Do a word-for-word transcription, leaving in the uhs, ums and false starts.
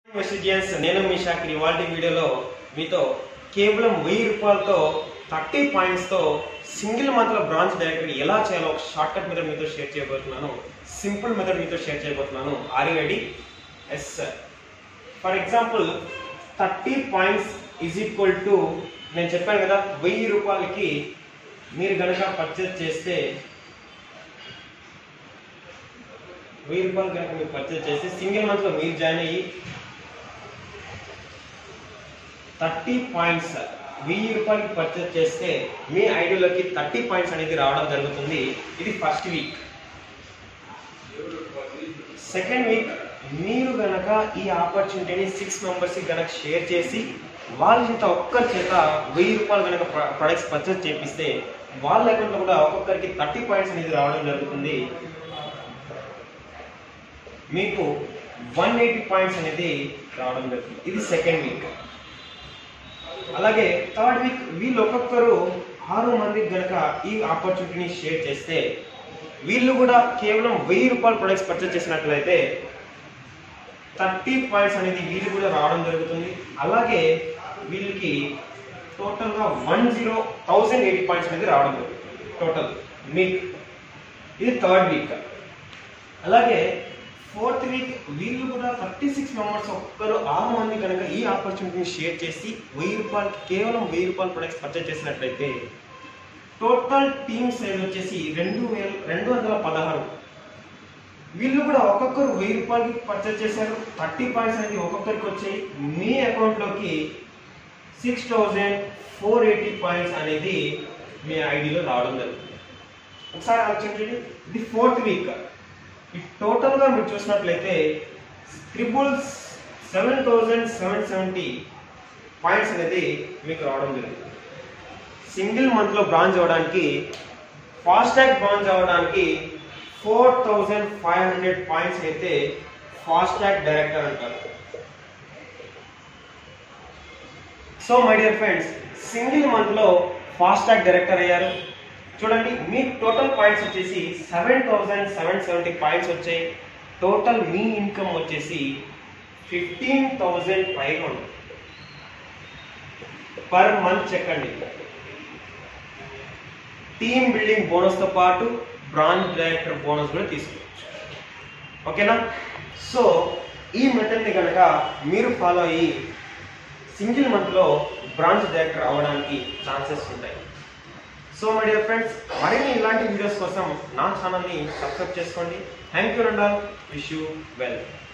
VESTIGE నేను మీ షాకిరి వాల్టి వీడియోలో మీతో కేవలం వెయ్యి రూపాయలతో థర్టీ పాయింట్స్ తో సింగిల్ మంత్ లో బ్రాంచ్ డైరెక్టరీ ఎలా చేయాలో ఒక షార్ట్ కట్ మెథడ్ మీతో షేర్ చేయబోతున్నాను. సింపుల్ మెథడ్ మీతో షేర్ చేయబోతున్నాను. Are you ready? Yes sir. For example thirty points is equal to నేను చెప్పాను కదా, వెయ్యి రూపాయలకి మీరు కనుక పర్చేజ్ చేస్తే వెయ్యి రూపాయలు కనుక మీరు పర్చేజ్ చేస్తే సింగిల్ మంత్ లో మీరు జాయిన్ అయ్యి థర్టీ పాయింట్స్ వెయ్యి రూపాయలకి పర్చేజ్ చేస్తే మీ ఐడియాలోకి థర్టీ పాయింట్స్ అనేది రావడం జరుగుతుంది. ఇది ఫస్ట్ వీక్. సెకండ్ వీక్ మీరు గనక ఈ ఆపర్చునిటీని సిక్స్ మెంబర్స్ కి గనక షేర్ చేసి వాళ్ళ చేత ఒక్కరి చేత వెయ్యి రూపాయలు కనుక ప్రొడక్ట్స్ పర్చేజ్ చేపిస్తే వాళ్ళ అకౌంట్లో కూడా ఒక్కొక్కరికి థర్టీ పాయింట్స్ అనేది రావడం జరుగుతుంది. మీకు వన్ ఎయిటీ పాయింట్స్ అనేది రావడం జరుగుతుంది. ఇది సెకండ్ వీక్. అలాగే థర్డ్ వీక్ వీళ్ళు ఒక్కొక్కరు ఆరు మందికి గనక ఈ ఆపర్చునిటీని షేర్ చేస్తే వీళ్ళు కూడా కేవలం వెయ్యి రూపాయలు ప్రొడక్ట్స్ పర్చేజ్ చేసినట్లయితే థర్టీ పాయింట్స్ అనేది వీళ్ళు కూడా రావడం జరుగుతుంది. అలాగే వీళ్ళకి టోటల్గా one zero thousand eighty points అనేది రావడం జరుగుతుంది టోటల్ వీక్. ఇది థర్డ్ వీక్. అలాగే ఫోర్త్ వీక్ వీళ్ళు కూడా థర్టీ సిక్స్ మెంబర్స్ ఒక్కరు ఆరు మంది కనుక ఈ ఆపర్చునిటీని షేర్ చేసి వెయ్యి రూపాయలు కేవలం వెయ్యి రూపాయలు ప్రొడక్ట్స్ పర్చేజ్ చేసినట్లయితే టోటల్ టీమ్ సైజ్ వచ్చేసి రెండు వేల రెండు వందల పదహారు. వీళ్ళు కూడా ఒక్కొక్కరు వెయ్యి రూపాయలకి పర్చేజ్ చేశారు. థర్టీ పాయింట్స్ అనేది ఒక్కొక్కరికి వచ్చాయి. మీ అకౌంట్లోకి six thousand four eighty points అనేది మీ ఐడిలో రావడం జరుగుతుంది. ఒకసారి ఆలోచించండి. ఇది ఫోర్త్ వీక్. టోటల్గా మీరు చూసినట్లయితే triple seven thousand seven seventy points అనేది మీకు రావడం జరుగుతుంది. సింగిల్ మంత్లో బ్రాంచ్ అవ్వడానికి ఫాస్టాగ్ బ్రాంచ్ అవ్వడానికి four thousand five hundred points అయితే ఫాస్టాగ్ డైరెక్టర్ అంటారు. So my dear friends, single మంత్లో ఫాస్టాగ్ డైరెక్టర్ అయ్యారు. చూడండి, మీ టోటల్ పాయింట్స్ వచ్చేసి seven thousand seven seventy points వచ్చాయి. టోటల్ మీ ఇన్కమ్ వచ్చేసి fifteen thousand five hundred per month. చెక్కండి, టీమ్ బిల్డింగ్ బోనస్తో పాటు బ్రాంచ్ డైరెక్టర్ బోనస్ కూడా తీసుకోవచ్చు. ఓకేనా? సో ఈ మెథడ్ని కనుక మీరు ఫాలో అయ్యి సింగిల్ మంత్లో బ్రాంచ్ డైరెక్టర్ అవ్వడానికి ఛాన్సెస్ ఉంటాయి. సో మై డియర్ ఫ్రెండ్స్, మరిన్ని ఇలాంటి వీడియోస్ కోసం నా ఛానల్ని సబ్స్క్రైబ్ చేసుకోండి. Thank you and all. Wish you well.